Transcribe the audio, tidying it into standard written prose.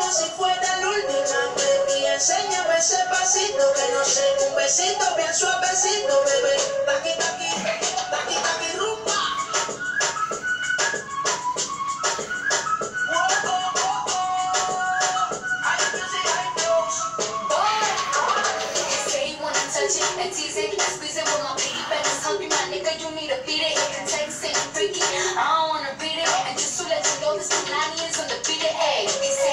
como si fuera la última vez. Y enséñame ese pasito que no sé, un besito bien suavecito, bebé. Taqui, taqui, taqui, taqui, rumba. And teasing, squeezing with my baby back. Hungry, my nigga, you need to beat it. It can take, saying freaky. I don't wanna beat it. And just to let you know, this Milani is on the beat it. Ayy,